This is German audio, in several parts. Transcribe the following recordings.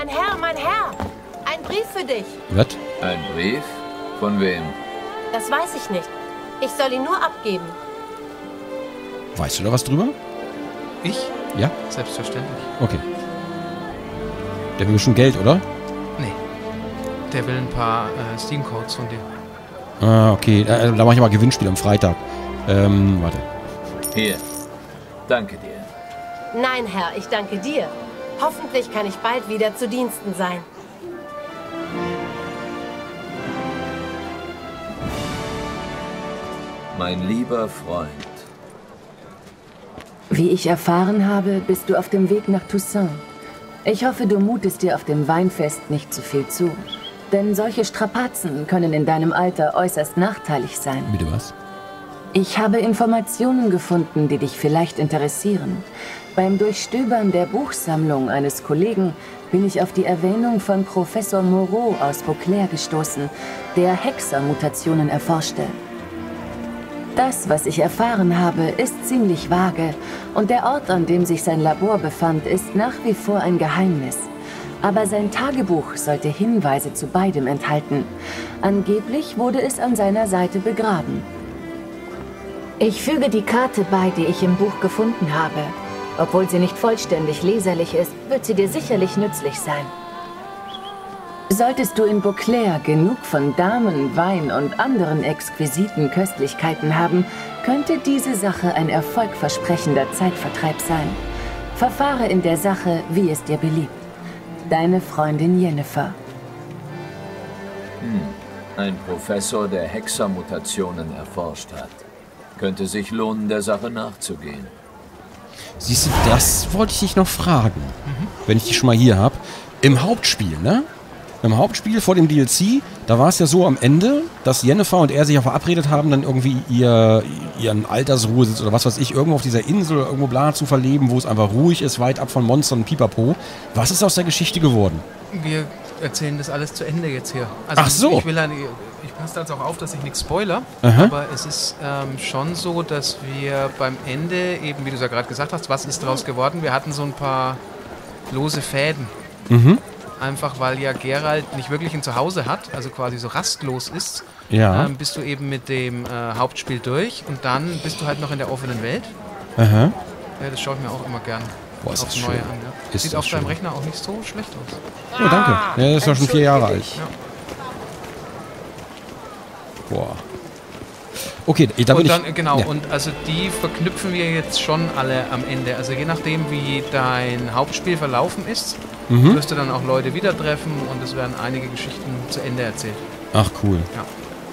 Mein Herr! Ein Brief für dich. Was? Ein Brief? Von wem? Das weiß ich nicht. Ich soll ihn nur abgeben. Weißt du da was drüber? Ich? Ja? Selbstverständlich. Okay. Der will schon Geld, oder? Nee. Der will ein paar Steam-Codes von dir. Ah, okay. Da mache ich mal Gewinnspiel am Freitag. Warte. Hier. Danke dir. Nein, Herr, ich danke dir. Hoffentlich kann ich bald wieder zu Diensten sein. Mein lieber Freund. Wie ich erfahren habe, bist du auf dem Weg nach Toussaint. Ich hoffe, du mutest dir auf dem Weinfest nicht zu viel zu. Denn solche Strapazen können in deinem Alter äußerst nachteilig sein. Bitte was? Ich habe Informationen gefunden, die dich vielleicht interessieren. Beim Durchstöbern der Buchsammlung eines Kollegen bin ich auf die Erwähnung von Professor Moreau aus Beauclair gestoßen, der Hexermutationen erforschte. Das, was ich erfahren habe, ist ziemlich vage und der Ort, an dem sich sein Labor befand, ist nach wie vor ein Geheimnis. Aber sein Tagebuch sollte Hinweise zu beidem enthalten. Angeblich wurde es an seiner Seite begraben. Ich füge die Karte bei, die ich im Buch gefunden habe. Obwohl sie nicht vollständig leserlich ist, wird sie dir sicherlich nützlich sein. Solltest du in Beauclair genug von Damen, Wein und anderen exquisiten Köstlichkeiten haben, könnte diese Sache ein erfolgversprechender Zeitvertreib sein. Verfahre in der Sache, wie es dir beliebt. Deine Freundin Jennifer. Ein Professor, der Hexermutationen erforscht hat. Könnte sich lohnen, der Sache nachzugehen. Siehst du, das wollte ich dich noch fragen. Wenn ich dich schon mal hier habe. Im Hauptspiel, ne? Im Hauptspiel vor dem DLC, da war es ja so am Ende, dass Jennifer und er sich ja verabredet haben, dann irgendwie ihren Altersruhesitz oder was weiß ich, irgendwo auf dieser Insel oder irgendwo bla zu verleben, wo es einfach ruhig ist, weit ab von Monstern und Pipapo. Was ist aus der Geschichte geworden? Wir erzählen das alles zu Ende jetzt hier. Also ach so. Ich passe jetzt auch auf, dass ich nichts spoiler, Aha. aber es ist schon so, dass wir beim Ende eben, wie du es ja gerade gesagt hast, was ist daraus geworden? Wir hatten so ein paar lose Fäden. Mhm. Einfach weil ja Geralt nicht wirklich ein Zuhause hat, also quasi so rastlos ist, Ja. bist du eben mit dem Hauptspiel durch und dann bist du halt noch in der offenen Welt. Aha. Ja, das schaue ich mir auch immer gern Boah, ist aufs das Neue schön. an. Ja. Ist Sieht das auf deinem schön. Rechner auch nicht so schlecht aus. Oh, danke. Ja, der ist ja schon 4 Jahre alt. Ja. Boah. Okay, da bin Und dann, ich... genau, Ja. und also die verknüpfen wir jetzt schon alle am Ende. Also je nachdem, wie dein Hauptspiel verlaufen ist, wirst du dann auch Leute wieder treffen und es werden einige Geschichten zu Ende erzählt. Ach, cool. Ja.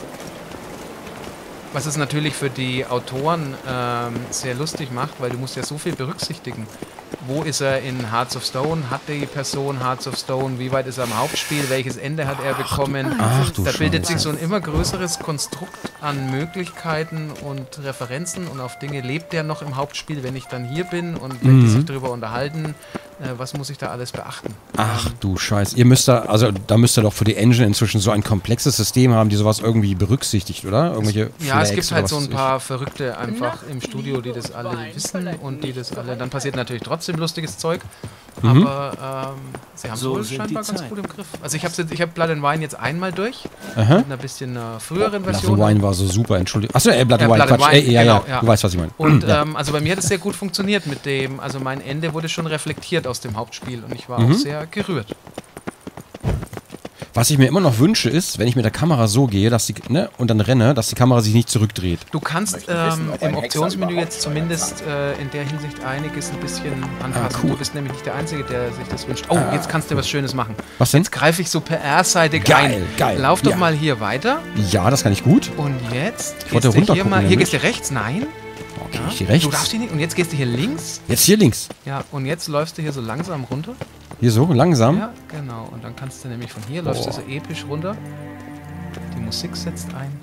Was es natürlich für die Autoren sehr lustig macht, weil du musst ja so viel berücksichtigen. Wo ist er in Hearts of Stone? Hat die Person Hearts of Stone? Wie weit ist er im Hauptspiel? Welches Ende hat er bekommen? Ach du Da bildet Scheiße. sich so ein immer größeres Konstrukt an Möglichkeiten und Referenzen und auf Dinge lebt der noch im Hauptspiel, wenn ich dann hier bin und wenn die sich darüber unterhalten, was muss ich da alles beachten? Ach du Scheiße. Da müsst ihr doch für die Engine inzwischen so ein komplexes System haben, die sowas irgendwie berücksichtigt, oder? Irgendwelche Ja, es Flags gibt oder halt was so ein weiß ich. paar Verrückte einfach im Studio, die das alle wissen und die das alle, dann passiert natürlich trotzdem lustiges Zeug, aber sie haben es So wohl sind scheinbar die ganz Zeiten. gut im Griff. Also ich habe Blood and Wine jetzt einmal durch, Aha. mit einer bisschen früheren Blood Version. and Wine war so super, Entschuldigung. Achso, Blood and Ja, Wine, Blood and Quatsch. Wine, Ja, genau, ja, ja. du weißt, was ich meine. Und Ja. also bei mir hat es sehr gut funktioniert mit dem, also mein Ende wurde schon reflektiert aus dem Hauptspiel und ich war auch sehr gerührt. Was ich mir immer noch wünsche, ist, wenn ich mit der Kamera so gehe, dass die, ne, und dann renne, dass die Kamera sich nicht zurückdreht. Du kannst wissen, ob ein im Hexer Optionsmenü überhaupt jetzt so zumindest in der Hinsicht einiges ein bisschen anpassen. cool. Du bist nämlich nicht der Einzige, der sich das wünscht. Oh, jetzt kannst du was Schönes machen. Was denn? Jetzt greife ich so PR-seitig Geil, ein. geil, Lauf doch ja. mal hier weiter. Ja, das kann ich gut. Und jetzt wollte gehst du hier runtergucken, mal. Hier nämlich. gehst du rechts. Nein. Okay, Ja. ich gehe rechts. Du darfst hier nicht. Und jetzt gehst du hier links. Jetzt hier links. Ja, und jetzt läufst du hier so langsam runter. Hier so, langsam. Ja, genau. Und dann kannst du nämlich von hier läufst du so episch runter. Die Musik setzt ein.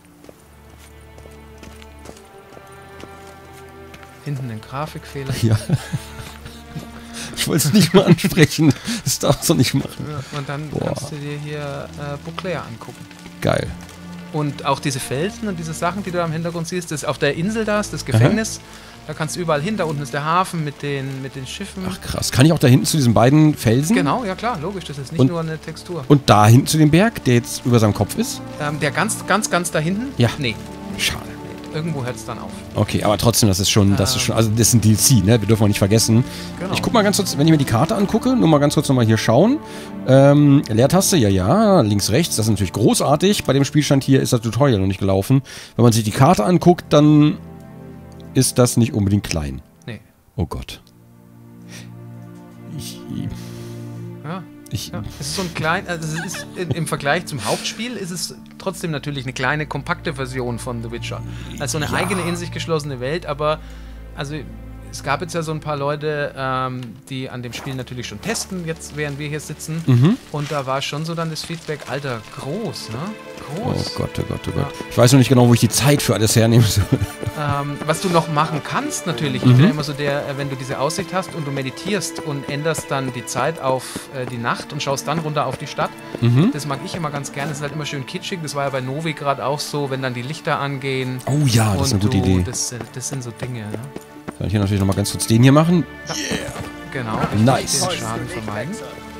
Hinten den Grafikfehler. Ja. Ich wollte es nicht mal ansprechen. Das darfst du nicht machen. Ja, und dann Boah. kannst du dir hier Beauclair angucken. Geil. Und auch diese Felsen und diese Sachen, die du da im Hintergrund siehst, das auf der Insel da ist, das Gefängnis, Da kannst du überall hin. Da unten ist der Hafen mit den Schiffen. Ach krass. Kann ich auch da hinten zu diesen beiden Felsen? Genau, ja klar, logisch. Das ist nicht nur eine Textur. Und da hinten zu dem Berg, der jetzt über seinem Kopf ist? Der ganz da hinten? Ja. Nee. Schade. Irgendwo hört es dann auf. Okay, aber trotzdem, das ist schon, also das ist ein DLC, ne? Wir dürfen auch nicht vergessen. Genau. Ich guck mal ganz kurz, wenn ich mir die Karte angucke, nur mal ganz kurz nochmal hier schauen. Leertaste, ja, links, rechts, das ist natürlich großartig. Bei dem Spielstand hier ist das Tutorial noch nicht gelaufen. Wenn man sich die Karte anguckt, dann ist das nicht unbedingt klein. Nee. Oh Gott. Ja, es ist so ein klein, also es ist im Vergleich zum Hauptspiel ist es trotzdem natürlich eine kleine, kompakte Version von The Witcher. Also eine eigene in sich geschlossene Welt, aber also es gab jetzt ja so ein paar Leute, die an dem Spiel natürlich schon testen, jetzt während wir hier sitzen. Und da war schon so dann das Feedback, Alter, groß, ne? Groß. Oh Gott, oh Gott, oh Gott. Ja. Ich weiß noch nicht genau, wo ich die Zeit für alles hernehmen soll. Was du noch machen kannst natürlich, ich bin ja immer so wenn du diese Aussicht hast und du meditierst und änderst dann die Zeit auf die Nacht und schaust dann runter auf die Stadt. Das mag ich immer ganz gerne, das ist halt immer schön kitschig, das war ja bei Novi gerade auch so, wenn dann die Lichter angehen. Oh ja, das ist eine gute Idee. Das sind so Dinge, ne? Kann ich hier natürlich nochmal ganz kurz den hier machen? Yeah. Genau. Nice. Den Schaden vermeiden.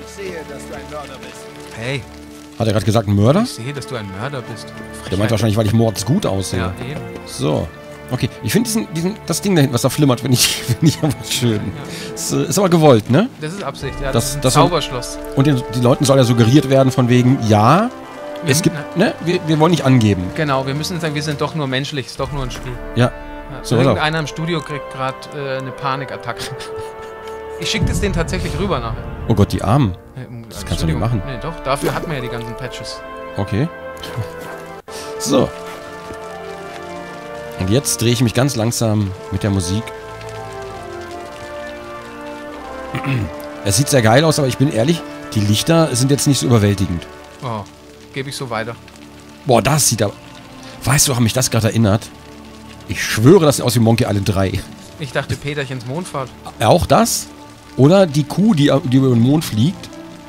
Hey. Hat er gerade gesagt, ein Mörder? Ich sehe, dass du ein Mörder bist. Der meint wahrscheinlich, weil ich mordsgut aussehe. Ja, eben. So. Okay, ich finde das Ding da hinten, was da flimmert, finde ich aber schön. Ja. Ist aber gewollt, ne? Das ist Absicht, ja. Das ist ein Zauberschloss. Und den Leuten soll ja suggeriert werden von wegen, ja, es gibt, ne, wir wollen nicht angeben. Genau, wir müssen sagen, wir sind doch nur menschlich, ist doch nur ein Spiel. Ja. So, irgendeiner im Studio kriegt gerade eine Panikattacke. Ich schicke das denen tatsächlich rüber nachher. Oh Gott, die Armen. Das kannst du nicht machen. Nee, doch, dafür hat man ja die ganzen Patches. Okay. So. Und jetzt drehe ich mich ganz langsam mit der Musik. Es sieht sehr geil aus, aber ich bin ehrlich, die Lichter sind jetzt nicht so überwältigend. Oh, gebe ich so weiter. Boah, das sieht aber... Weißt du, woran mich das gerade erinnert? Ich schwöre, das sieht aus wie Monkey Island 3. Ich dachte Peterchens Mondfahrt. Auch das? Oder die Kuh, die über den Mond fliegt?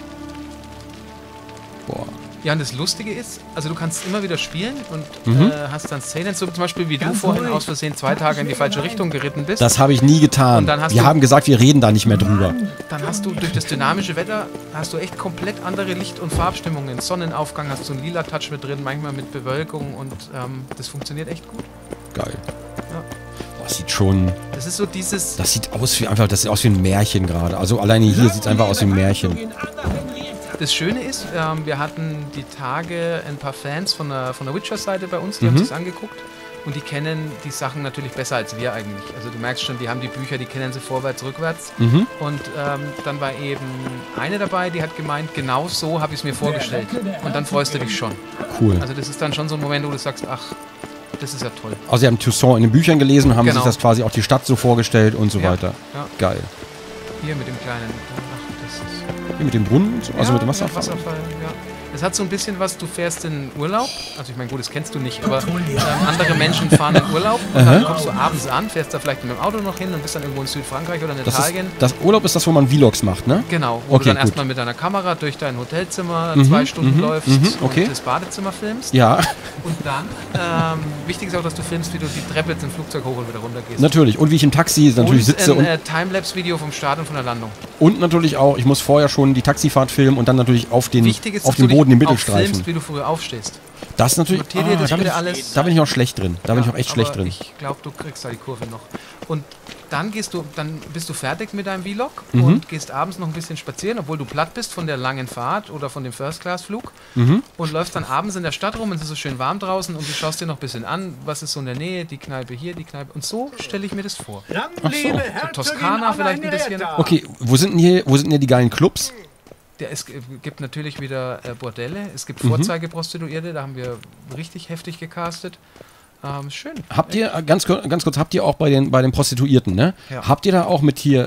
Boah. Ja, und das Lustige ist, also du kannst immer wieder spielen und hast dann Szenen, so zum Beispiel wie du vorhin aus Versehen 2 Tage in die falsche Richtung geritten bist. Das habe ich nie getan. Und dann wir haben gesagt, wir reden da nicht mehr drüber. Dann hast du durch das dynamische Wetter, hast du echt komplett andere Licht- und Farbstimmungen. Sonnenaufgang hast du einen lila Touch mit drin, manchmal mit Bewölkung und das funktioniert echt gut. Geil. Ja. Boah, sieht schon... Das ist so dieses... Das sieht aus wie ein Märchen gerade. Also alleine hier sieht es einfach aus wie ein Märchen. Das Schöne ist, wir hatten die Tage ein paar Fans von der Witcher-Seite bei uns, die haben sich angeguckt und die kennen die Sachen natürlich besser als wir eigentlich. Also du merkst schon, die haben die Bücher, die kennen sie vorwärts, rückwärts. Und dann war eben eine dabei, die hat gemeint, genau so habe ich es mir vorgestellt. Und dann freust du dich schon. Cool. Also das ist dann schon so ein Moment, wo du sagst, ach, das ist ja toll. Also sie haben Toussaint in den Büchern gelesen und haben sich das quasi auch die Stadt so vorgestellt und so weiter. Ja. Geil. Hier mit dem kleinen... Hier mit dem Brunnen, also mit dem Wasserfall. Ja. Es hat so ein bisschen was, du fährst in Urlaub, also ich meine, gut, das kennst du nicht, aber andere Menschen fahren in Urlaub und dann kommst du abends an, fährst da vielleicht mit dem Auto noch hin und bist dann irgendwo in Südfrankreich oder in Italien. Das Urlaub ist das, wo man Vlogs macht, ne? Genau, wo du dann erstmal mit deiner Kamera durch dein Hotelzimmer 2 Stunden läufst und das Badezimmer filmst. Ja. Und dann, wichtig ist auch, dass du filmst, wie du die Treppe jetzt im Flugzeug hoch und wieder runter gehst. Natürlich, und wie ich im Taxi natürlich sitze. Und ein Timelapse-Video vom Start und von der Landung. Und natürlich auch, ich muss vorher schon die Taxifahrt filmen und dann natürlich auf den Boden den Mittelstreifen. Filmst, wie du früher aufstehst. Das ist natürlich... Da bin ich auch schlecht drin. Da bin ich auch echt schlecht drin. Ich glaube, du kriegst da die Kurve noch. Und dann bist du fertig mit deinem Vlog und gehst abends noch ein bisschen spazieren, obwohl du platt bist von der langen Fahrt oder von dem First-Class-Flug und läufst dann abends in der Stadt rum und es ist so schön warm draußen und du schaust dir noch ein bisschen an, was ist so in der Nähe, die Kneipe hier, die Kneipe und so stelle ich mir das vor. Ach so. So Toskana vielleicht ein bisschen. Okay, wo sind denn hier die geilen Clubs? Es gibt natürlich wieder Bordelle, es gibt Vorzeigeprostituierte, da haben wir richtig heftig gecastet. Schön. Habt ihr, ganz kurz, habt ihr auch bei den Prostituierten, ne? Ja. Habt ihr da auch mit hier,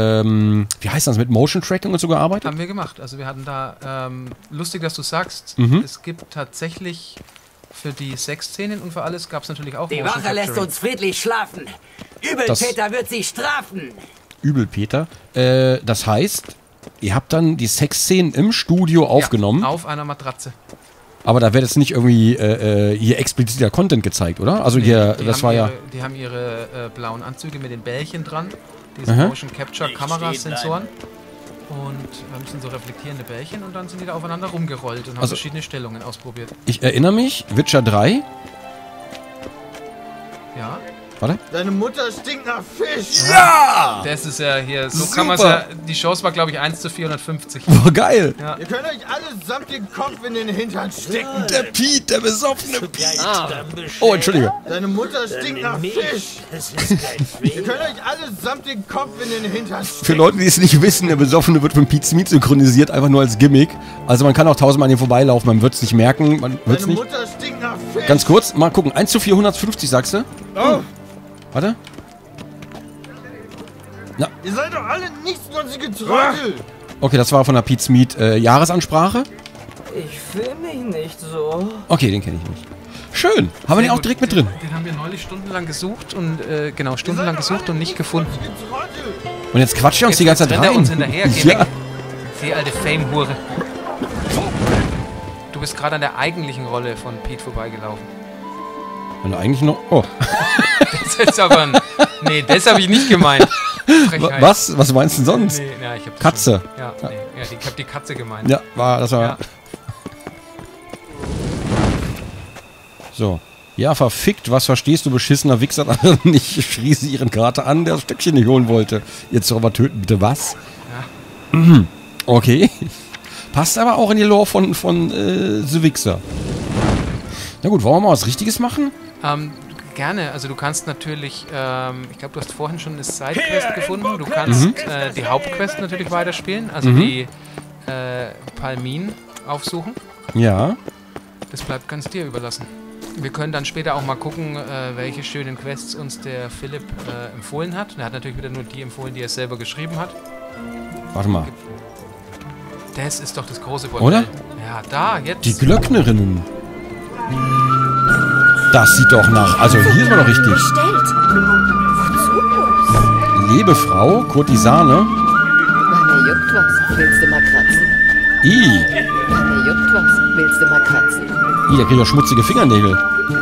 wie heißt das, mit Motion Tracking und so gearbeitet? Haben wir gemacht. Also wir hatten da, lustig, dass du sagst, es gibt tatsächlich für die Sexszenen und für alles gab es natürlich auch Die Wache lässt uns friedlich schlafen. Übelpeter wird sie strafen. Übelpeter. Das heißt, ihr habt dann die Sexszenen im Studio aufgenommen? Ja, auf einer Matratze. Aber da wird jetzt nicht irgendwie hier expliziter Content gezeigt, oder? Also hier, das war ja... Die haben ihre blauen Anzüge mit den Bällchen dran. Diese Motion Capture Kamerasensoren. Und müssen so reflektierende Bällchen und dann sind die da aufeinander rumgerollt und haben verschiedene Stellungen ausprobiert. Ich erinnere mich, Witcher 3. Ja. Warte. Deine Mutter stinkt nach Fisch. Ja! Das ist ja hier, so Super. kann man es ja, die Chance war glaube ich 1:450. Oh, geil. Ja. Ihr könnt euch alle samt den Kopf in den Hintern stecken. Der Pete, der besoffene Pete. Oh, Entschuldige. Deine Mutter stinkt nach Fisch. Ihr könnt euch alle samt den Kopf in den Hintern stecken. Für Leute, die es nicht wissen, der Besoffene wird von Pete Smith synchronisiert, einfach nur als Gimmick. Also man kann auch 1000-mal an ihm vorbeilaufen, man wird es nicht merken. Man wird's Deine nicht. Mutter stinkt nach Fisch. Ganz kurz, mal gucken. 1:450, sagst du? Oh. Warte. Ihr seid doch alle nichtsnutzige Trottel. Okay, das war von der Pete Smith Jahresansprache. Ich fühle mich nicht so. Okay, den kenne ich nicht. Schön. Haben wir den auch direkt mit drin. Den haben wir neulich stundenlang gesucht und stundenlang gesucht und nicht gefunden. Und jetzt quatscht er uns die ganze Zeit rennt er rein. uns hinterher. Geh Ja. weg. Die alte Fame-Hure. Du bist gerade an der eigentlichen Rolle von Pete vorbeigelaufen. Und eigentlich noch... Oh. Das ist aber ein... Nee, das habe ich nicht gemeint. Frechheit. Was? Was meinst du denn sonst? Nee, ja, ich hab das Katze. schon- Ja, nee, ja, ich habe die Katze gemeint. Ja, das war... Ja. So. Ja, verfickt, was verstehst du, beschissener Wichser nicht? Schrie sie ihren Kater an, der das Stückchen nicht holen wollte. Jetzt doch aber töten, bitte was? Ja. Okay. Passt aber auch in die Lore von The Wichser. Na gut, wollen wir mal was Richtiges machen? Gerne, also du kannst natürlich, ich glaube, du hast vorhin schon eine Sidequest gefunden. Du kannst die Hauptquest natürlich weiterspielen, also die Palmin aufsuchen. Ja. Das bleibt ganz dir überlassen. Wir können dann später auch mal gucken, welche schönen Quests uns der Philipp empfohlen hat. Er hat natürlich wieder nur die empfohlen, die er selber geschrieben hat. Warte mal. Das ist doch das große Bordell. Oder? Ja, da, jetzt. Die Glöcknerinnen. Das sieht doch nach... Also hier ist man doch richtig. Bestellt. Wozu bloß? Lebefrau, Kurtisane. Mir juckt was. Willst du mal kratzen? Mir juckt was. Willst du mal kratzen? Der kriegt doch schmutzige Fingernägel.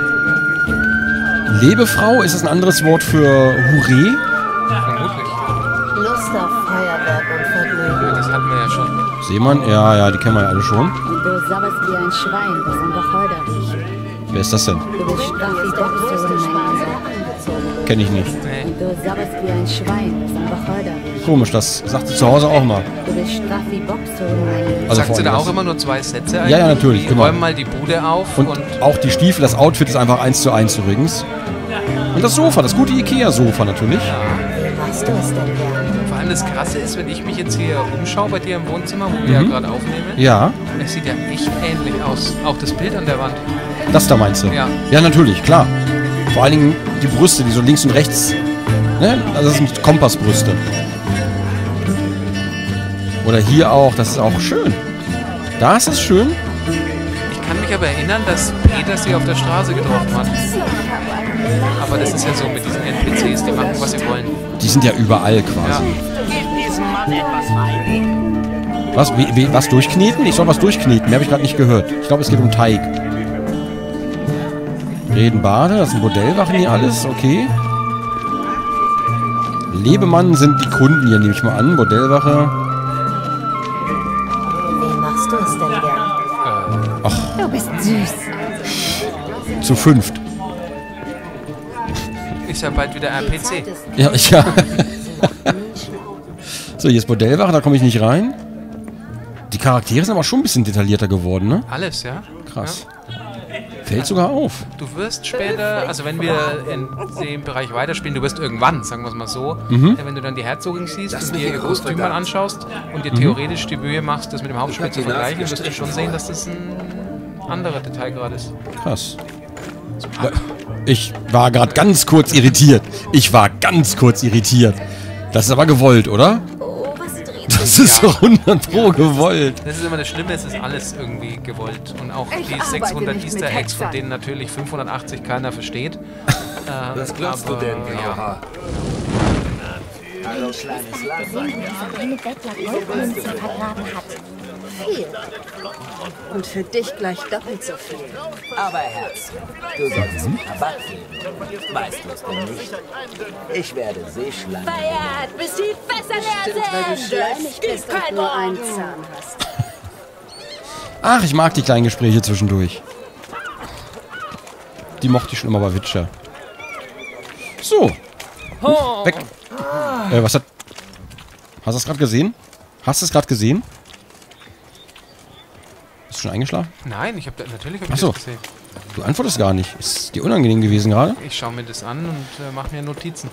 Lebefrau, ist das ein anderes Wort für Hure? Vermutlich. Lust auf Feuerwerk und Vergnügen. Das hatten wir ja schon. Seemann? Ja, die kennen wir ja alle schon. Du sabberst wie ein Schwein, das ist einfach förderlich. Wer ist das denn? Du bist straff wie Boxerin, mein Lieber. Kenne ich nicht. Nee. Du sabberst wie ein Schwein, das ist einfach förderlich. Komisch, das sagt sie zu Hause auch mal. Du bist straff wie Boxerin, mein Lieber. Also Sagt sie da allem auch das- immer nur 2 Sätze eigentlich? Ja, natürlich, Die genau. räumen mal die Bude auf Und und auch die Stiefel, das Outfit ist einfach 1:1 übrigens. Und das Sofa, das gute Ikea-Sofa natürlich. Wie machst du es denn gern? vor allem das Krasse ist, wenn ich mich jetzt hier umschaue bei dir im Wohnzimmer, wo wir ja gerade aufnehmen, Ja, es sieht ja echt ähnlich aus. Auch das Bild an der Wand. das da meinst du? Ja. Ja, natürlich, klar. Vor allen Dingen die Brüste, die so links und rechts. Ne? Also das sind Kompassbrüste. Oder hier auch, das ist auch schön. Da ist es schön. Ich kann mich aber erinnern, dass Peter sie auf der Straße getroffen hat. Aber das ist ja so mit diesen NPCs, die machen, was sie wollen. Die sind ja überall quasi. Gib diesem Mann etwas rein. Was? Was durchkneten? Ich soll was durchkneten. Mehr habe ich gerade nicht gehört. Ich glaube, es geht um Teig. Redenbade, das sind Bordellwachen hier alles. Okay. Lebemann sind die Kunden hier, nehme ich mal an. Bordellwache. Wie machst du es denn gern? Du bist süß. Zu 5. Ist ja bald wieder RPC. Ja, ja. So, hier ist Bordellwache, da komme ich nicht rein. Die Charaktere sind aber schon ein bisschen detaillierter geworden, ne? Alles, ja? Krass. Fällt sogar auf. Du wirst später, also wenn wir in dem Bereich weiterspielen, du wirst irgendwann, sagen wir es mal so, wenn du dann die Herzogin siehst und dir ihr Kostüm mal anschaust und dir theoretisch die Mühe machst, das mit dem Hauptspiel zu vergleichen, wirst du schon sehen, dass das ein anderer Detailgrad ist. Krass. Ich war gerade ganz kurz irritiert. Das ist aber gewollt, oder? Oh, was dreht Das ist so 100 Pro gewollt. Das ist immer das Schlimme, es ist alles irgendwie gewollt. Und auch Ich die arbeite 600 nicht Easter mit Eggs, von Hexern. denen natürlich 580 keiner versteht. Was glaubst du denn, Ja. Hallo, kleines Land. Eine Bettler Goldmünzen vergraben hat. viel. Und für dich gleich doppelt so viel. Aber Herz, du solltest mir Rabatt geben. Weißt du es denn nicht? Ich werde Seeschlangen. Feiert, bis die Fässer leer sind. Weil du schleimig bist und nur einen Zahn hast. Ach, ich mag die kleinen Gespräche zwischendurch. Die mochte ich schon immer bei Witcher. So. Weg. Was hat... Hast du es gerade gesehen? Hast du es gerade gesehen? Bist du schon eingeschlafen? Nein, natürlich habe ich Achso. das gesehen. Du antwortest gar nicht. Ist dir unangenehm gewesen gerade? Ich schaue mir das an und mache mir Notizen.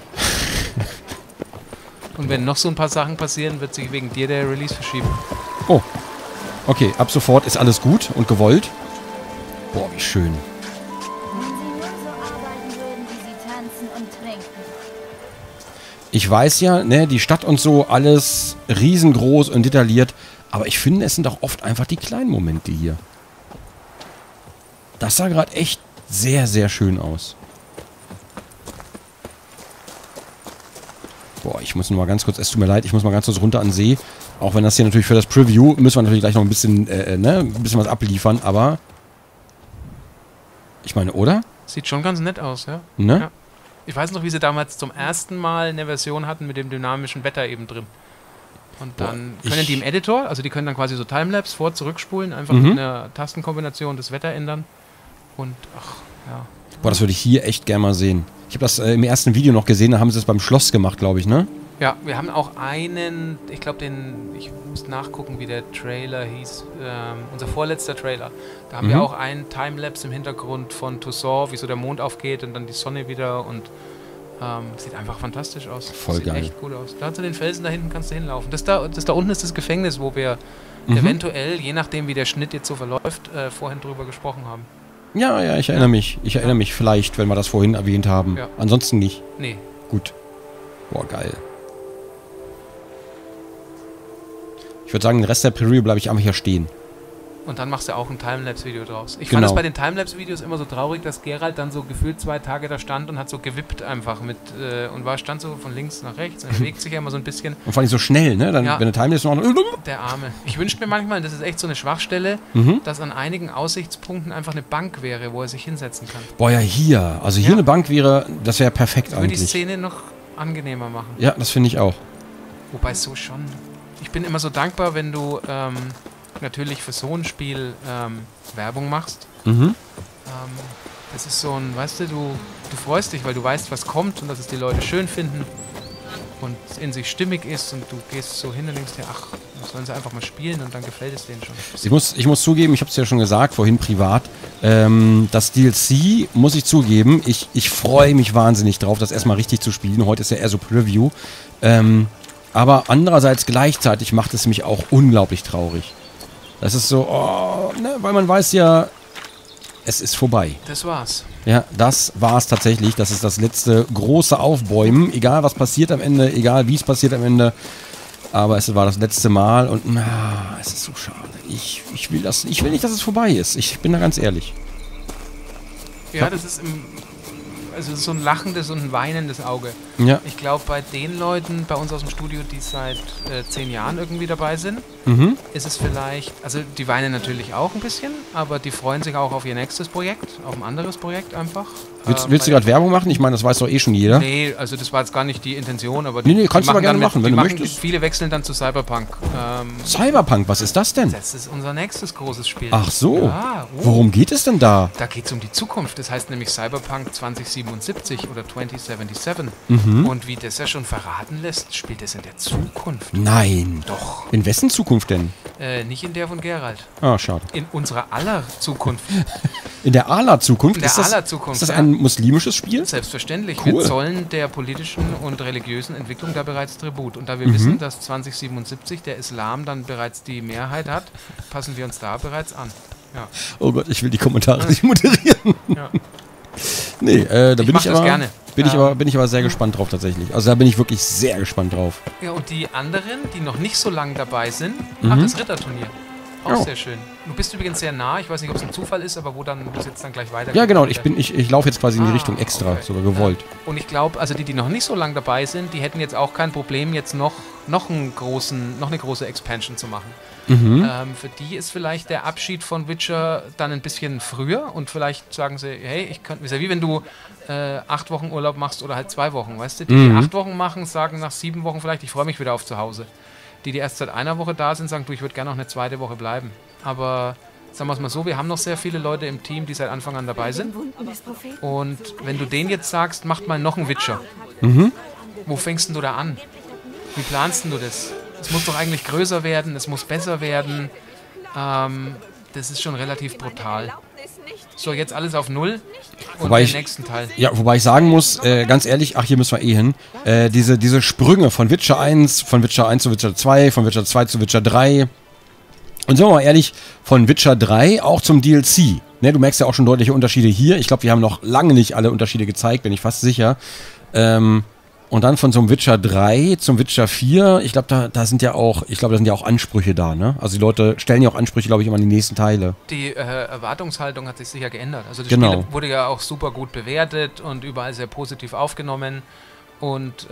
Und wenn noch so ein paar Sachen passieren, wird sich wegen dir der Release verschieben. Oh. Okay, ab sofort ist alles gut und gewollt. Boah, wie schön. Wenn sie nur so arbeiten würden, wie sie tanzen und trinken. Ich weiß ja, ne, die Stadt und so, alles riesengroß und detailliert. Aber ich finde, es sind auch oft einfach die kleinen Momente hier. Das sah gerade echt sehr, sehr schön aus. Boah, ich muss nur mal ganz kurz, es tut mir leid, ich muss mal ganz kurz runter an See. Auch wenn das hier natürlich für das Preview, müssen wir natürlich gleich noch ein bisschen, ein bisschen was abliefern, aber... Ich meine, oder? Sieht schon ganz nett aus, ja. Ne? Ja. Ich weiß noch, wie sie damals zum ersten Mal eine Version hatten mit dem dynamischen Wetter eben drin. Und dann können die im Editor, also die können dann quasi so Timelapse vor-, zurückspulen, einfach mit einer Tastenkombination das Wetter ändern. Und, ach, ja. Boah, das würde ich hier echt gerne mal sehen. Ich habe das im ersten Video noch gesehen, da haben sie es beim Schloss gemacht, glaube ich, ne? Ja, wir haben auch einen, ich glaube ich muss nachgucken, wie der Trailer hieß, unser vorletzter Trailer. Da haben wir auch einen Timelapse im Hintergrund von Toussaint, wie so der Mond aufgeht und dann die Sonne wieder und sieht einfach fantastisch aus. Voll sieht geil. Echt gut aus. Da zu den Felsen da hinten kannst du hinlaufen. Das da unten ist das Gefängnis, wo wir eventuell, je nachdem wie der Schnitt jetzt so verläuft, vorhin drüber gesprochen haben. Ja, ich erinnere mich. Ich erinnere mich vielleicht, wenn wir das vorhin erwähnt haben. Ja. Ansonsten nicht. Nee. Gut. Boah, geil. Ich würde sagen, den Rest der Preview bleibe ich einfach hier stehen. Und dann machst du auch ein Timelapse-Video draus. Ich Genau. fand es bei den Timelapse-Videos immer so traurig, dass Geralt dann so gefühlt 2 Tage da stand und hat so gewippt einfach mit und stand so von links nach rechts und bewegt sich ja immer so ein bisschen. Und vor allem so schnell, ne? Dann, Ja. wenn der Timelapse noch... Der Arme. Ich wünsche mir manchmal, das ist echt so eine Schwachstelle, dass an einigen Aussichtspunkten einfach eine Bank wäre, wo er sich hinsetzen kann. Boah, ja, hier. Also hier Ja. eine Bank wäre, das wäre perfekt Das würde die eigentlich. Szene noch angenehmer machen. Ja, das finde ich auch. Wobei so schon. Ich bin immer so dankbar, wenn du natürlich für so ein Spiel Werbung machst. Das ist so ein, weißt du, du freust dich, weil du weißt, was kommt und dass es die Leute schön finden und in sich stimmig ist und du gehst so hin und denkst dir, ach, das sollen sie einfach mal spielen und dann gefällt es denen schon. Ich muss zugeben, ich habe es ja schon gesagt, vorhin privat, das DLC, muss ich zugeben, ich freue mich wahnsinnig drauf, das erstmal richtig zu spielen. Heute ist ja eher so Preview. Aber andererseits gleichzeitig macht es mich auch unglaublich traurig. Das ist so, oh, ne, weil man weiß ja, es ist vorbei. Das war's. Ja, das war's tatsächlich. Das ist das letzte große Aufbäumen. Egal, was passiert am Ende, egal, wie es passiert am Ende. Aber es war das letzte Mal und es ist so schade. Ich will nicht, dass es vorbei ist. Ich bin da ganz ehrlich. Ja, das ist also so ein lachendes und ein weinendes Auge. Ja. Ich glaube, bei den Leuten bei uns aus dem Studio, die seit 10 Jahren irgendwie dabei sind, ist es vielleicht, also die weinen natürlich auch ein bisschen, aber die freuen sich auch auf ihr nächstes Projekt, auf ein anderes Projekt einfach. Willst du gerade Werbung machen? Ich meine, das weiß doch eh schon jeder. Nee, also das war jetzt gar nicht die Intention, aber Nee, kannst du aber gerne machen, wenn du machen, möchtest. Viele wechseln dann zu Cyberpunk. Cyberpunk, was ist das denn? Das ist unser nächstes großes Spiel. Ach so. Ja, Worum geht es denn da? Da geht es um die Zukunft. Das heißt nämlich Cyberpunk 2077 oder 2077. Und wie das ja schon verraten lässt, spielt es in der Zukunft. Nein. Doch. In wessen Zukunft denn? Nicht in der von Geralt. Ah, schade. In unserer aller Zukunft. In der Ala-Zukunft? In der Ala-Zukunft, Ist das ein muslimisches Spiel? Selbstverständlich. Cool. Wir zollen der politischen und religiösen Entwicklung da bereits Tribut. Und da wir wissen, dass 2077 der Islam dann bereits die Mehrheit hat, passen wir uns da bereits an. Ja. Oh Gott, ich will die Kommentare nicht moderieren. Ja. Nee, da bin ich aber sehr gespannt drauf tatsächlich. Also da bin ich wirklich sehr gespannt drauf. Ja, und die anderen, die noch nicht so lange dabei sind, das Ritterturnier. Auch sehr schön. Du bist übrigens sehr nah, ich weiß nicht, ob es ein Zufall ist, aber wo es jetzt dann gleich weitergeht. Ja, genau, ich laufe jetzt quasi in die Richtung extra, sogar gewollt. Und ich glaube, also die noch nicht so lange dabei sind, die hätten jetzt auch kein Problem, jetzt noch eine große Expansion zu machen. Für die ist vielleicht der Abschied von Witcher dann ein bisschen früher und vielleicht sagen sie, hey, ist ja wie wenn du 8 Wochen Urlaub machst oder halt 2 Wochen, weißt du? Die 8 Wochen machen, sagen nach 7 Wochen vielleicht, ich freue mich wieder auf zu Hause. Die erst seit einer Woche da sind, sagen, du, ich würde gerne noch eine 2. Woche bleiben. Aber sagen wir es mal so, wir haben noch sehr viele Leute im Team, die seit Anfang an dabei sind. Und wenn du denen jetzt sagst, macht mal noch einen Witcher, wo fängst denn du da an? Wie planst denn du das? Es muss doch eigentlich größer werden, es muss besser werden. Das ist schon relativ brutal. So, jetzt alles auf 0 und den nächsten Teil. Ja, wobei ich sagen muss, ganz ehrlich, hier müssen wir hin, diese Sprünge von Witcher 1 zu Witcher 2, von Witcher 2 zu Witcher 3 und sagen wir mal ehrlich, von Witcher 3 auch zum DLC. Ne, du merkst ja auch schon deutliche Unterschiede hier. Ich glaube, wir haben noch lange nicht alle Unterschiede gezeigt, bin ich fast sicher. Und dann von so einem Witcher 3 zum Witcher 4, ich glaube, da sind ja auch Ansprüche da, ne? Also die Leute stellen ja auch Ansprüche, glaube ich, immer an die nächsten Teile. Die Erwartungshaltung hat sich sicher geändert. Also das Spiel wurde ja auch super gut bewertet und überall sehr positiv aufgenommen. Und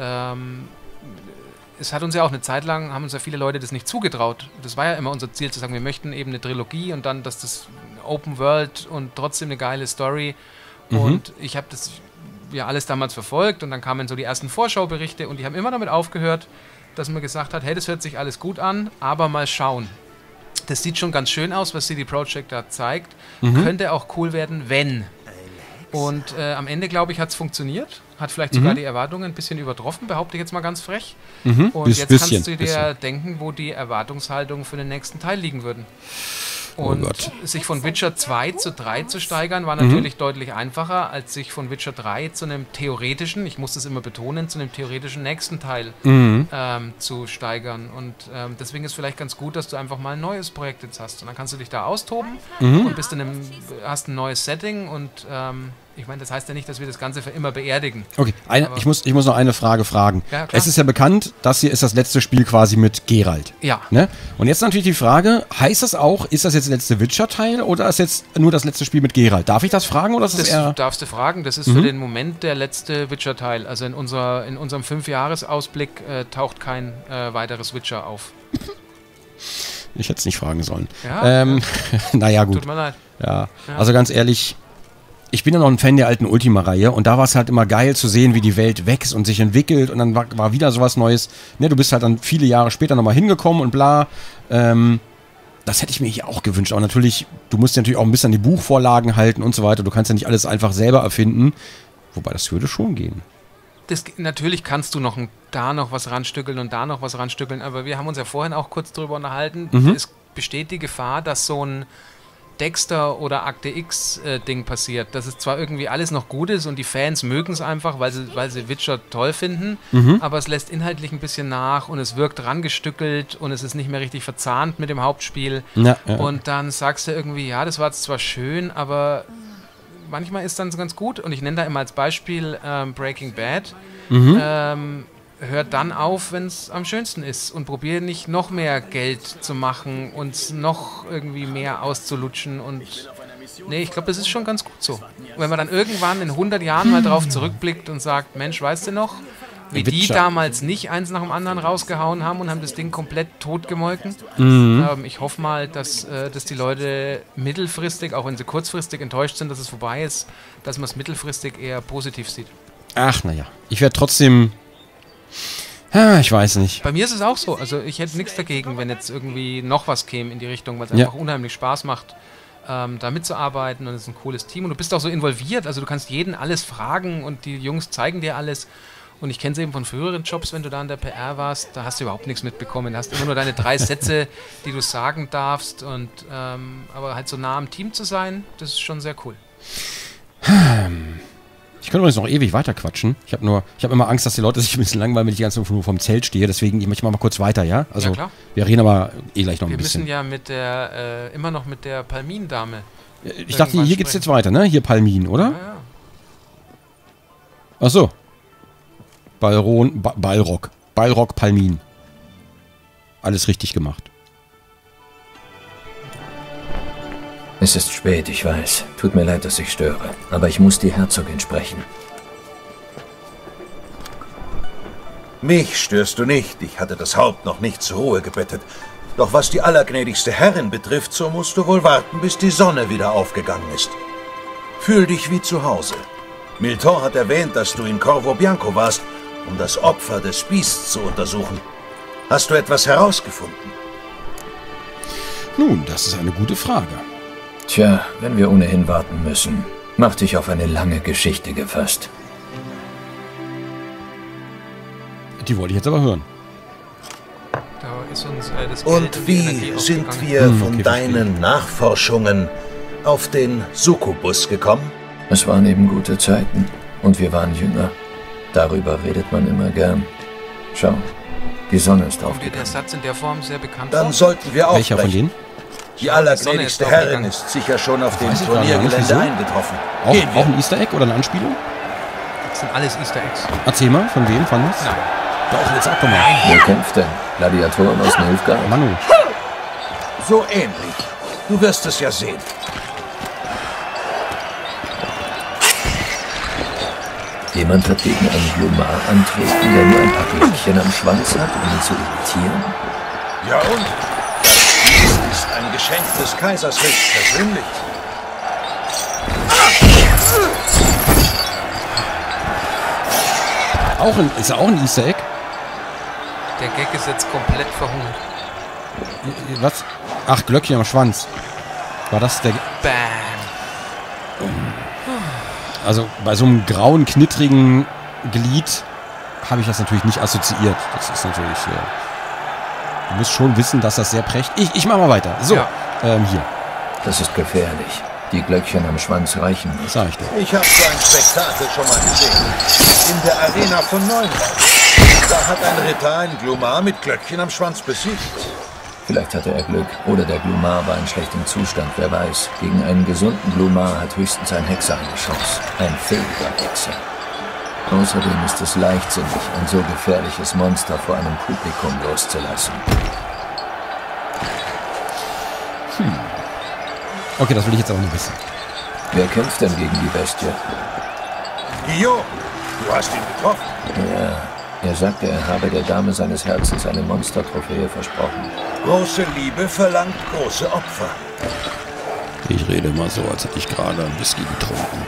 es hat uns ja auch eine Zeit lang, haben uns ja viele Leute das nicht zugetraut. Das war ja immer unser Ziel, zu sagen, wir möchten eben eine Trilogie und dann, dass das Open World und trotzdem eine geile Story. Und ich habe das alles damals verfolgt und dann kamen so die ersten Vorschauberichte und die haben immer damit aufgehört, dass man gesagt hat, hey, das hört sich alles gut an, aber mal schauen. Das sieht schon ganz schön aus, was CD Projekt da zeigt. Könnte auch cool werden, wenn. Und am Ende, glaube ich, hat es funktioniert. Hat vielleicht sogar die Erwartungen ein bisschen übertroffen, behaupte ich jetzt mal ganz frech. Und jetzt kannst du dir denken, wo die Erwartungshaltungen für den nächsten Teil liegen würden. Und sich von Witcher 2 zu 3 zu steigern, war natürlich deutlich einfacher, als sich von Witcher 3 zu einem theoretischen, ich muss das immer betonen, zu einem theoretischen nächsten Teil zu steigern. Und deswegen ist vielleicht ganz gut, dass du einfach mal ein neues Projekt jetzt hast. Und dann kannst du dich da austoben und hast ein neues Setting und ich meine, das heißt ja nicht, dass wir das Ganze für immer beerdigen. Okay, ich muss noch eine Frage fragen. Ja, es ist ja bekannt, das hier ist das letzte Spiel quasi mit Geralt. Ja. Ne? Und jetzt natürlich die Frage, heißt das auch, ist das jetzt der letzte Witcher-Teil oder ist jetzt nur das letzte Spiel mit Geralt? Darf ich das fragen oder ist das eher... Das darfst du fragen, das ist für den Moment der letzte Witcher-Teil. Also in unserem 5-Jahres-Ausblick taucht kein weiteres Witcher auf. Ich hätte es nicht fragen sollen. Ja, naja, gut. Tut mir leid. Ja, also ganz ehrlich... Ich bin ja noch ein Fan der alten Ultima-Reihe und da war es halt immer geil zu sehen, wie die Welt wächst und sich entwickelt und dann war wieder sowas Neues. Ne, du bist halt dann viele Jahre später nochmal hingekommen und bla. Das hätte ich mir hier auch gewünscht. Aber natürlich, du musst ja natürlich auch ein bisschen an die Buchvorlagen halten und so weiter. Du kannst ja nicht alles einfach selber erfinden. Wobei, das würde schon gehen. Natürlich kannst du da noch was ranstückeln und da noch was ranstückeln, aber wir haben uns ja vorhin auch kurz drüber unterhalten. Es besteht die Gefahr, dass so ein Dexter oder Akte X Ding passiert, dass es zwar irgendwie alles noch gut ist und die Fans mögen es einfach, weil sie Witcher toll finden, aber es lässt inhaltlich ein bisschen nach und es wirkt rangestückelt und es ist nicht mehr richtig verzahnt mit dem Hauptspiel. Ja. Und dann sagst du irgendwie, ja, das war jetzt zwar schön, aber manchmal ist dann ganz gut und ich nenne da immer als Beispiel Breaking Bad. Hört dann auf, wenn es am schönsten ist und probiere nicht noch mehr Geld zu machen und noch irgendwie mehr auszulutschen und nee, ich glaube, das ist schon ganz gut so. Wenn man dann irgendwann in 100 Jahren mal drauf zurückblickt und sagt, Mensch, weißt du noch, wie die damals nicht eins nach dem anderen rausgehauen haben und haben das Ding komplett totgemolken? Ich hoffe mal, dass die Leute mittelfristig, auch wenn sie kurzfristig enttäuscht sind, dass es vorbei ist, dass man es mittelfristig eher positiv sieht. Ach, naja, ich werde trotzdem... ich weiß nicht. Bei mir ist es auch so. Also ich hätte nichts dagegen, wenn jetzt irgendwie noch was käme in die Richtung, weil es einfach unheimlich Spaß macht, da mitzuarbeiten und es ist ein cooles Team und du bist auch so involviert, also du kannst jeden alles fragen und die Jungs zeigen dir alles und ich kenne es eben von früheren Jobs, wenn du da in der PR warst, da hast du überhaupt nichts mitbekommen, da hast immer nur deine 3 Sätze, die du sagen darfst und aber halt so nah am Team zu sein, das ist schon sehr cool. Ich könnte übrigens noch ewig weiter quatschen. Ich habe immer Angst, dass die Leute sich ein bisschen langweilen, wenn ich die ganze Zeit nur vom Zelt stehe. Deswegen, ich möchte mal kurz weiter, ja? Also, ja, klar. Wir reden aber gleich noch ein bisschen. Wir müssen ja immer noch mit der Palmin-Dame. Ich dachte, hier geht's jetzt weiter, ne? Hier Palmin, oder? Ja. Ach so. Balrog, Palmin. Alles richtig gemacht. Es ist spät, ich weiß. Tut mir leid, dass ich störe. Aber ich muss die Herzogin sprechen. Mich störst du nicht. Ich hatte das Haupt noch nicht zur Ruhe gebettet. Doch was die allergnädigste Herrin betrifft, so musst du wohl warten, bis die Sonne wieder aufgegangen ist. Fühl dich wie zu Hause. Milton hat erwähnt, dass du in Corvo Bianco warst, um das Opfer des Biests zu untersuchen. Hast du etwas herausgefunden? Nun, das ist eine gute Frage. Tja, wenn wir ohnehin warten müssen, mach dich auf eine lange Geschichte gefasst. Die wollte ich jetzt aber hören. Da ist uns das Und Geld wie Energie sind ausgegangen. wir von okay, deinen Nachforschungen auf den Succubus gekommen? Es waren eben gute Zeiten und wir waren jünger. Darüber redet man immer gern. Schau, die Sonne ist Kommt dir der aufgegangen. Satz in der Form sehr bekannt Dann vor? sollten wir Welcher von aufbrechen. denen? Die allergnädigste Sonne ist Herrin aufgegangen. ist sicher schon auf dem Weiß ich gerade nicht, Turniergelände wieso? eingetroffen. Auch, Gehen wir. auch ein Easter Egg oder eine Anspielung? Das sind alles Easter Eggs. Erzähl mal, von wem, von was? Nein. Doch, jetzt sag doch mal. Wer kämpft denn? Gladiatoren aus Nilfgaard? Manu. So ähnlich. Du wirst es ja sehen. Jemand wird gegen einen Glumar antreten, der nur ein paar Glöckchen am Schwanz hat, um ihn zu irritieren. Ja und? Dies ist ein Geschenk des Kaisers höchstpersönlich. Ist auch ein Easter Egg? Der Gag ist jetzt komplett verhungert. Was? Ach, Glöckchen am Schwanz. War das der... Bam. Also bei so einem grauen, knittrigen Glied habe ich das natürlich nicht assoziiert. Das ist natürlich... du musst schon wissen, dass das sehr prächtig... Ich mach mal weiter. So, Ja. Hier. Das ist gefährlich. Die Glöckchen am Schwanz reichen nicht. Sag ich doch. Ich habe so ein Spektakel schon mal gesehen. In der Arena von Neuenwald. Da hat ein Ritter einen Glumar mit Glöckchen am Schwanz besiegt. Vielleicht hatte er Glück. Oder der Glumar war in schlechtem Zustand, wer weiß. Gegen einen gesunden Glumar hat höchstens ein Hexer eine Chance. Ein fähiger Hexer. Außerdem ist es leichtsinnig, ein so gefährliches Monster vor einem Publikum loszulassen. Okay, das will ich jetzt aber nicht wissen. Wer kämpft denn gegen die Bestie? Guillaume, du hast ihn getroffen. Ja, er sagte, er habe der Dame seines Herzens eine Monstertrophäe versprochen. Große Liebe verlangt große Opfer. Ich rede mal so, als hätte ich gerade ein Whisky getrunken.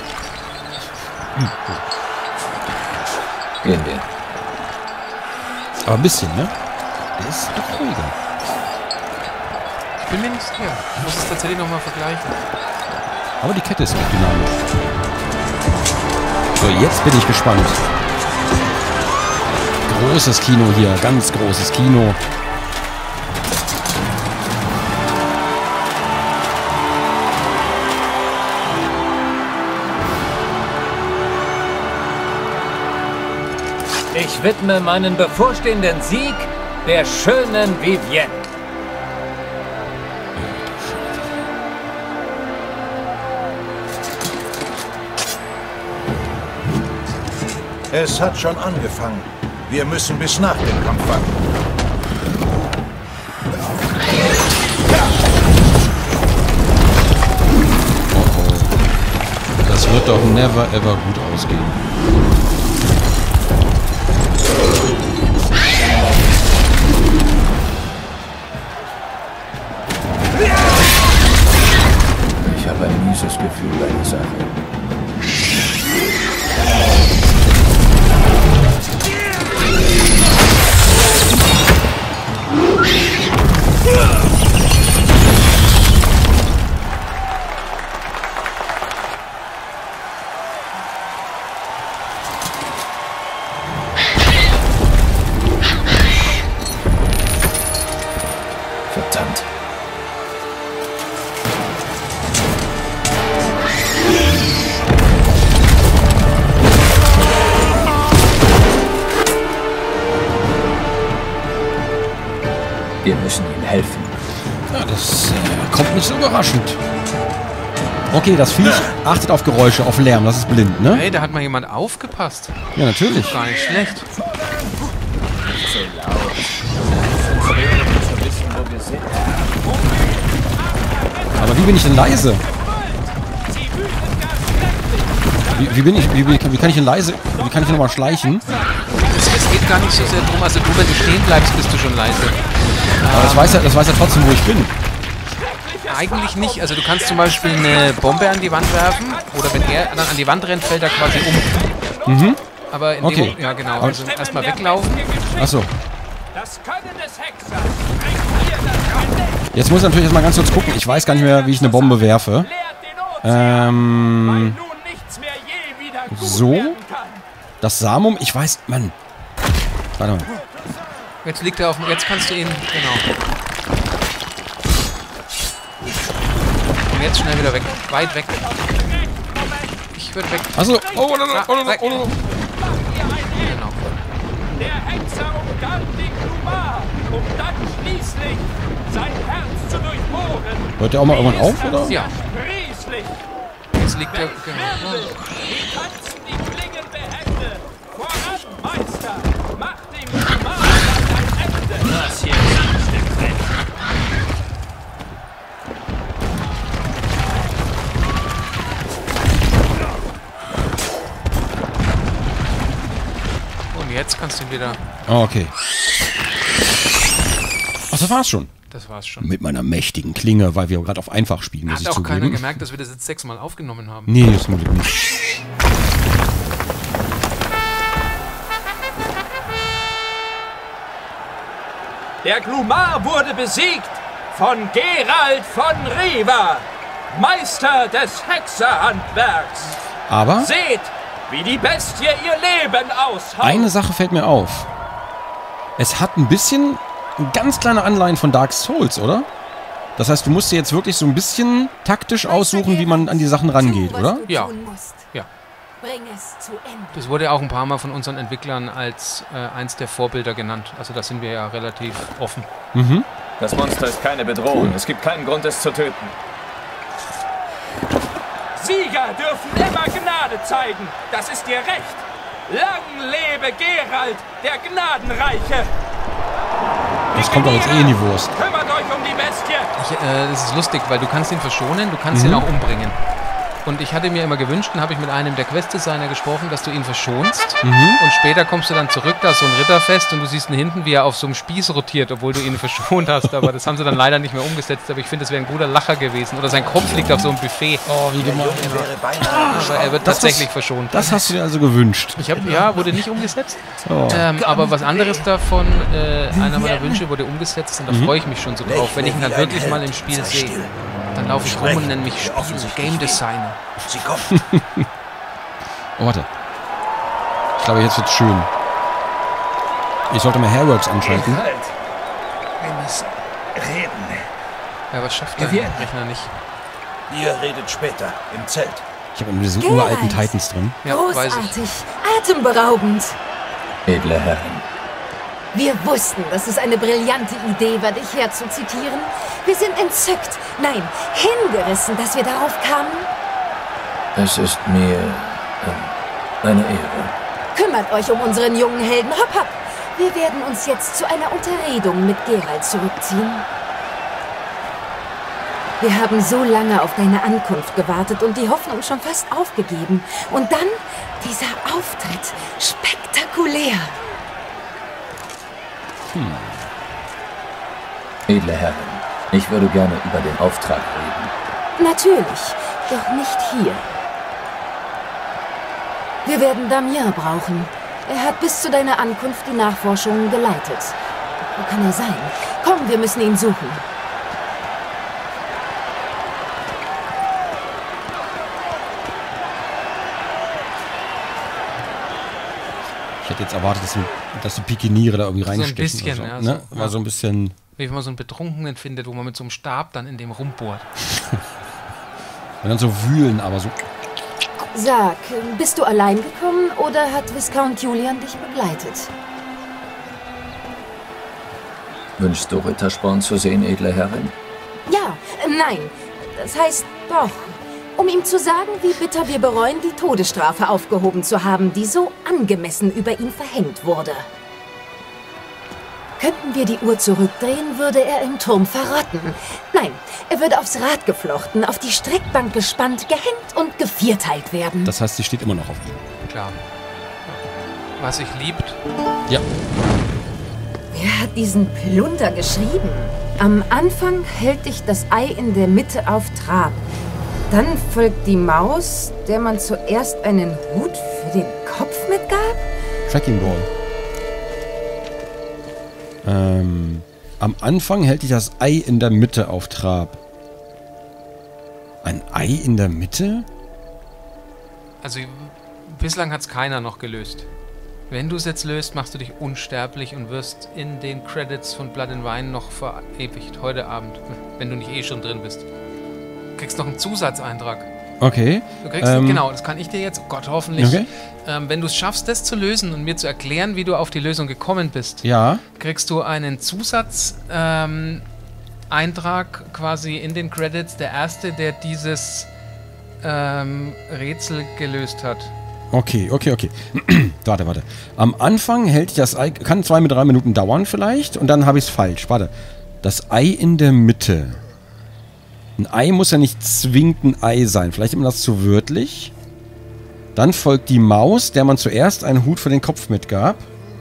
Gehen wir. Aber ein bisschen, ne? Der ist doch ruhiger. Ich bin mir nicht sicher. Ich muss es tatsächlich nochmal vergleichen. Aber die Kette ist auch dynamisch. So, jetzt bin ich gespannt. Großes Kino hier, ganz großes Kino. Ich widme meinen bevorstehenden Sieg der schönen Vivienne. Es hat schon angefangen. Wir müssen bis nach dem Kampf warten. Das wird doch never ever gut ausgehen. Ich habe ein mieses Gefühl bei der Sache. Verdammt. Wir müssen ihm helfen. Ja, das kommt nicht so überraschend. Okay, das Viech achtet auf Geräusche, auf Lärm, das ist blind, ne? Hey, da hat mal jemand aufgepasst. Ja, natürlich. Gar nicht schlecht. So laut. Wir müssen wissen, wo wir sind. Aber wie bin ich denn leise? Wie kann ich denn leise? Wie kann ich denn nochmal schleichen? Es geht gar nicht so sehr drum. Also du, wenn du stehen bleibst, bist du schon leise. Aber das weiß ja trotzdem, wo ich bin. Eigentlich nicht. Also du kannst zum Beispiel eine Bombe an die Wand werfen oder wenn er dann an die Wand rennt, fällt er quasi um. Mhm. Aber in dem ja genau. Also erstmal weglaufen. Achso. Jetzt muss ich natürlich erstmal ganz kurz gucken. Ich weiß gar nicht mehr, wie ich eine Bombe werfe. So. Das Samum, ich weiß, Mann. Warte mal. Jetzt liegt er auf dem. Jetzt kannst du ihn. Genau. Und jetzt schnell wieder weg. Weit weg. Ich würde weg. Achso. Oh, Genau. Der Hexer umgarnt die Glumar, um dann schließlich sein Herz zu durchbohren. Hört der auch mal irgendwann auf, oder? Ja. Rieslich. Jetzt liegt er. Genau. Die tanzen die klingende Hände. Voran, Meister. Macht dem Glumar ein Ende. Das hier ist der Quell. Jetzt kannst du ihn wieder... Oh, okay. Ach, das war's schon. Das war's schon. Mit meiner mächtigen Klinge, weil wir gerade auf einfach spielen, muss ich zugeben. Hat auch keiner gemerkt, dass wir das jetzt 6-mal aufgenommen haben. Nee, das muss ich nicht. Der Glumar wurde besiegt von Geralt von Riva, Meister des Hexerhandwerks. Aber... Seht, wie die Bestie ihr Leben aushaut. Eine Sache fällt mir auf. Es hat ein ganz kleine Anleihen von Dark Souls, oder? Das heißt, du musst dir jetzt wirklich so ein bisschen taktisch aussuchen, wie man an die Sachen rangeht, oder? Ja. Ja. Das wurde auch ein paar Mal von unseren Entwicklern als eins der Vorbilder genannt. Also da sind wir ja relativ offen. Mhm. Das Monster ist keine Bedrohung. Es gibt keinen Grund, es zu töten. Sieger dürfen immer Gnade zeigen. Das ist ihr Recht. Lang lebe Geralt, der Gnadenreiche. Das kommt doch jetzt in die Wurst. Kümmert euch um die Bestie. Das ist lustig, weil du kannst ihn verschonen, du kannst ihn auch umbringen. Und ich hatte mir immer gewünscht, dann habe ich mit einem der Quest-Designer gesprochen, dass du ihn verschonst. Und später kommst du dann zurück, da ist so ein Ritterfest und du siehst ihn hinten, wie er auf so einem Spieß rotiert, obwohl du ihn verschont hast. Aber das haben sie dann leider nicht mehr umgesetzt. Aber ich finde, das wäre ein guter Lacher gewesen. Oder sein Kopf liegt auf so einem Buffet. Oh, wie gemein. Aber er wird tatsächlich verschont. Das hast du dir also gewünscht. Ja, wurde nicht umgesetzt. Oh. Aber was anderes davon, einer meiner Wünsche wurde umgesetzt und da freue ich mich schon so drauf. Wenn ich ihn dann wirklich mal im Spiel sehe. Dann laufe ich rum und nenne mich Game Designer. Sie kommt. Oh, warte. Ich glaube, jetzt wird's schön. Ich sollte mal Hairworks anschalten. Wir müssen reden. Ja, was schafft der Rechner nicht? Ihr redet später, im Zelt. Ich habe immer diesen uralten Titans drin. Ja, großartig. Atemberaubend. Edle Herren. Wir wussten, dass es eine brillante Idee war, dich herzuzitieren. Wir sind entzückt, nein, hingerissen, dass wir darauf kamen. Es ist mir eine Ehre. Kümmert euch um unseren jungen Helden. Hopp, hopp. Wir werden uns jetzt zu einer Unterredung mit Geralt zurückziehen. Wir haben so lange auf deine Ankunft gewartet und die Hoffnung schon fast aufgegeben. Und dann dieser Auftritt. Spektakulär. Edle Herren, ich würde gerne über den Auftrag reden. Natürlich, doch nicht hier. Wir werden Damien brauchen. Er hat bis zu deiner Ankunft die Nachforschungen geleitet. Wo kann er sein? Komm, wir müssen ihn suchen. Ich hätte jetzt erwartet, dass die Pikiniere da irgendwie reinstechen. So ein bisschen, oder so, ja. Ne? War so ein bisschen... Wie wenn man so einen Betrunkenen findet, wo man mit so einem Stab dann in dem rumbohrt. Und dann so wühlen, aber so... Sag, bist du allein gekommen oder hat Viscount Julian dich begleitet? Wünschst du Rittersporn zu sehen, edle Herrin? Ja, nein. Das heißt doch. Um ihm zu sagen, wie bitter wir bereuen, die Todesstrafe aufgehoben zu haben, die so angemessen über ihn verhängt wurde. Könnten wir die Uhr zurückdrehen, würde er im Turm verrotten. Nein, er würde aufs Rad geflochten, auf die Streckbank gespannt, gehängt und gevierteilt werden. Das heißt, sie steht immer noch auf ihm. Klar. Was sich liebt. Ja. Wer hat diesen Plunder geschrieben? Am Anfang hält dich das Ei in der Mitte auf Trab. Dann folgt die Maus, der man zuerst einen Hut für den Kopf mitgab? Tracking Ball. Am Anfang hält dich das Ei in der Mitte auf Trab. Ein Ei in der Mitte? Also, bislang hat es keiner noch gelöst. Wenn du es jetzt löst, machst du dich unsterblich und wirst in den Credits von Blood and Wine noch verewigt. Heute Abend, wenn du nicht eh schon drin bist. Du kriegst noch einen Zusatzeintrag. Okay. Du kriegst, genau, das kann ich dir jetzt, oh Gott, hoffentlich. Okay. Wenn du es schaffst, das zu lösen und mir zu erklären, wie du auf die Lösung gekommen bist, ja, kriegst du einen Zusatzeintrag quasi in den Credits. Der Erste, der dieses Rätsel gelöst hat. Okay. Warte. Am Anfang hält ich das Ei, kann 2 bis 3 Minuten dauern vielleicht, und dann habe ich es falsch. Warte. Das Ei in der Mitte. Ein Ei muss ja nicht zwingend ein Ei sein. Vielleicht immer das zu wörtlich. Dann folgt die Maus, der man zuerst einen Hut für den Kopf mitgab.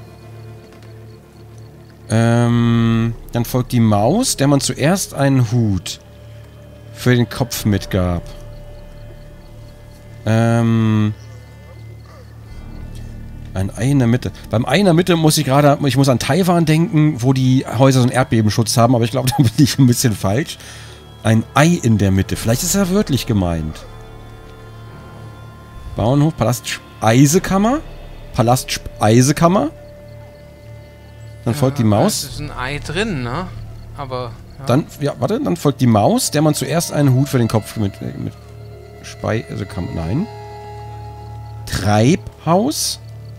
Dann folgt die Maus, der man zuerst einen Hut für den Kopf mitgab. Ein Ei in der Mitte. Beim Ei in der Mitte muss ich an Taiwan denken, wo die Häuser so einen Erdbebenschutz haben, aber ich glaube, da bin ich ein bisschen falsch. Ein Ei in der Mitte. Vielleicht ist er wörtlich gemeint. Bauernhof, Palast, Eisekammer. Palast, Eisekammer. Dann folgt die Maus. Da ist ein Ei drin, ne? Aber... Ja. Dann folgt die Maus, der man zuerst einen Hut für den Kopf mit Speisekammer. Nein. Treibhaus.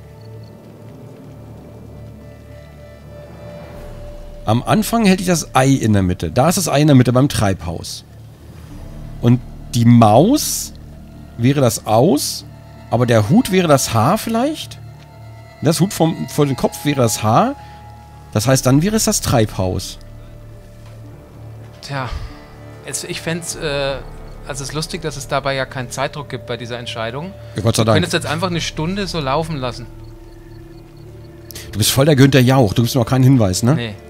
Am Anfang hält ich das Ei in der Mitte. Da ist das Ei in der Mitte beim Treibhaus. Und die Maus wäre das Aus, aber der Hut wäre das Haar vielleicht? Das Hut vor dem Kopf wäre das Haar. Das heißt, dann wäre es das Treibhaus. Tja, ich fände es, es ist lustig, dass es dabei ja keinen Zeitdruck gibt bei dieser Entscheidung. Ja, Gott sei Dank. Du könntest jetzt einfach eine Stunde so laufen lassen. Du bist voll der Günther Jauch. Du gibst mir auch keinen Hinweis, ne? Nee.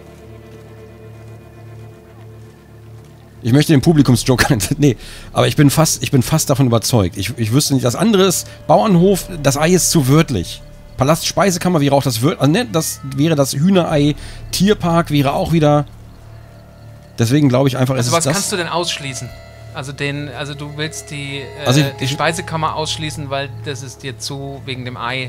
Ich möchte den Publikumsjoker... Nee, aber ich bin fast davon überzeugt. Ich wüsste nicht, das andere ist Bauernhof, das Ei ist zu wörtlich. Palast, Speisekammer wäre auch das das wäre das Hühnerei. Tierpark wäre auch wieder... Deswegen glaube ich einfach, es ist das... Also was kannst du denn ausschließen? Also du willst die Speisekammer ausschließen, weil das ist dir zu wegen dem Ei...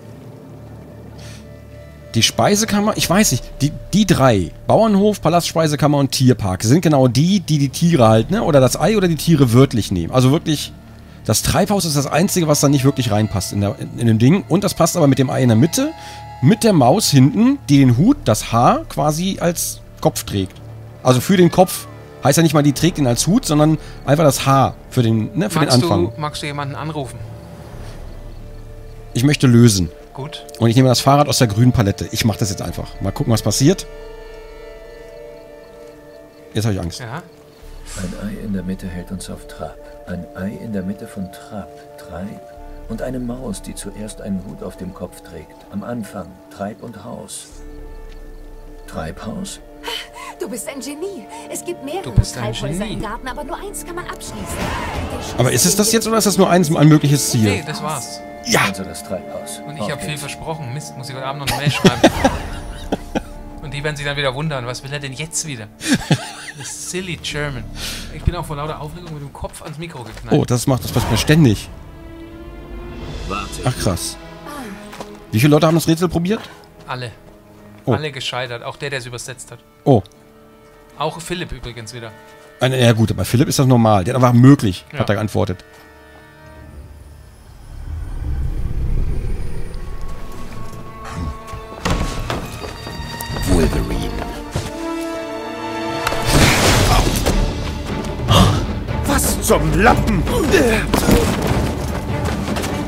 Die Speisekammer, ich weiß nicht, die drei, Bauernhof, Palast, Speisekammer und Tierpark, sind genau die Tiere halt, ne? Oder das Ei oder die Tiere wörtlich nehmen. Also wirklich, das Treibhaus ist das Einzige, was da nicht wirklich reinpasst in dem Ding. Und das passt aber mit dem Ei in der Mitte, mit der Maus hinten, die den Hut, das Haar quasi als Kopf trägt. Also für den Kopf, heißt ja nicht mal, die trägt ihn als Hut, sondern einfach das Haar für den Anfang. Magst du jemanden anrufen? Ich möchte lösen. Gut. Und ich nehme das Fahrrad aus der grünen Palette. Ich mache das jetzt einfach. Mal gucken, was passiert. Jetzt habe ich Angst. Ja. Ein Ei in der Mitte hält uns auf Trab. Ein Ei in der Mitte von Trab, Treib. Und eine Maus, die zuerst einen Hut auf dem Kopf trägt. Am Anfang Treib und Haus. Treibhaus? Du bist ein Genie. Es gibt mehrere Treibhäuser im Garten, aber nur eins kann man abschließen. Aber ist es das jetzt oder ist das nur ein mögliches Ziel? Nee, das war's. Ja! Also das Treibhaus. Und ich habe viel versprochen. Mist, muss ich heute Abend noch eine Mail schreiben. Und die werden sich dann wieder wundern, was will er denn jetzt wieder? Das silly German. Ich bin auch vor lauter Aufregung mit dem Kopf ans Mikro geknallt. Oh, das passiert mir ständig. Warte. Ach krass. Wie viele Leute haben das Rätsel probiert? Alle. Oh. Alle gescheitert. Auch der es übersetzt hat. Oh. Auch Philipp übrigens wieder. Ja gut, bei Philipp ist das normal. Der hat aber möglich, hat er geantwortet. Wolverine. Was zum Lappen?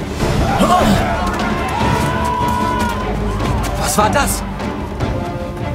Was war das?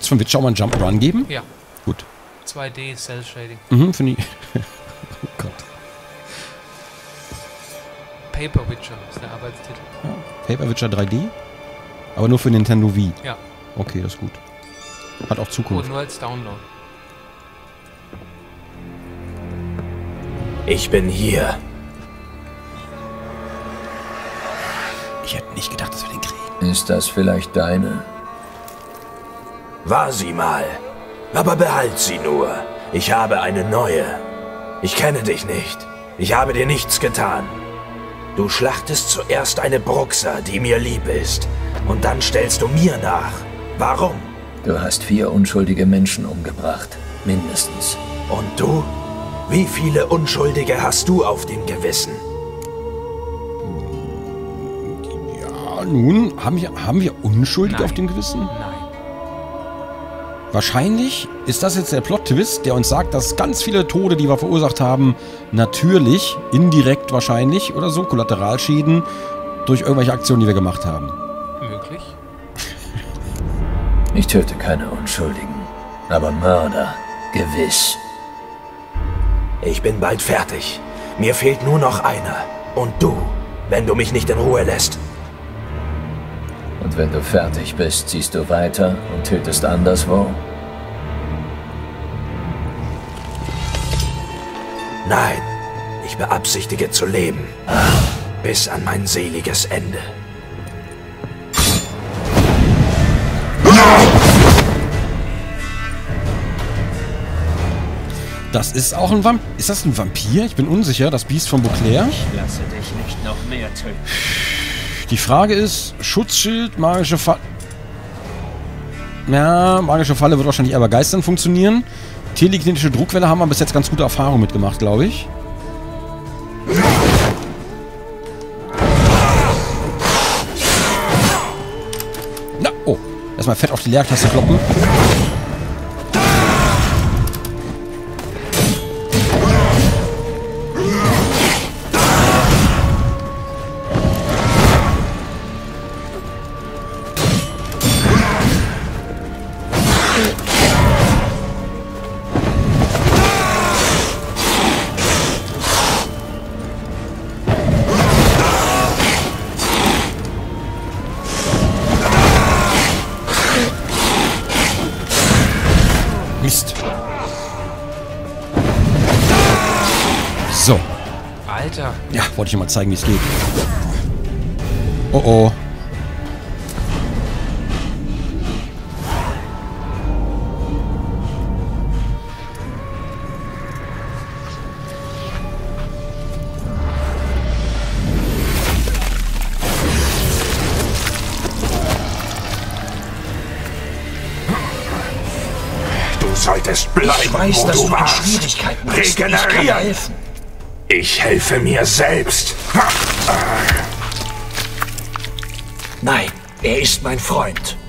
von Witcher auch mal einen Jump'n'Run geben? Ja. Gut. 2D Cell Shading. Mhm, finde ich. Oh Gott. Paper Witcher ist der Arbeitstitel. Ja. Paper Witcher 3D? Aber nur für Nintendo Wii? Ja. Okay, das ist gut. Hat auch Zukunft. Und nur als Download. Ich bin hier. Ich hätte nicht gedacht, dass wir den kriegen. Ist das vielleicht deine? War sie mal. Aber behalt sie nur. Ich habe eine neue. Ich kenne dich nicht. Ich habe dir nichts getan. Du schlachtest zuerst eine Bruxa, die mir lieb ist. Und dann stellst du mir nach. Warum? Du hast 4 unschuldige Menschen umgebracht. Mindestens. Und du? Wie viele Unschuldige hast du auf dem Gewissen? Ja, nun, haben wir Unschuldige auf dem Gewissen? Nein. Wahrscheinlich ist das jetzt der Plot-Twist, der uns sagt, dass ganz viele Tode, die wir verursacht haben, natürlich, indirekt wahrscheinlich oder so, Kollateralschäden, durch irgendwelche Aktionen, die wir gemacht haben. Möglich. Ich töte keine Unschuldigen, aber Mörder, gewiss. Ich bin bald fertig. Mir fehlt nur noch einer. Und du, wenn du mich nicht in Ruhe lässt. Und wenn du fertig bist, ziehst du weiter und tötest anderswo? Nein, ich beabsichtige zu leben. Bis an mein seliges Ende. Das ist auch ein Vampir. Ist das ein Vampir? Ich bin unsicher. Das Biest von Beauclair. Ich lasse dich nicht noch mehr töten. Die Frage ist, Schutzschild, magische Falle. Ja, magische Falle wird wahrscheinlich eher bei Geistern funktionieren. Telekinetische Druckwelle haben wir bis jetzt ganz gute Erfahrungen mitgemacht, glaube ich. Na, oh. Erstmal fett auf die Leertaste kloppen. Mist. So. Alter. Ja, wollte ich dir mal zeigen, wie es geht. Oh oh. Solltest bleiben, Ich weiß, wo dass du du in warst. Schwierigkeiten bist. Ich kann Regenerieren. helfen. Ich helfe mir selbst. Nein, er ist mein Freund.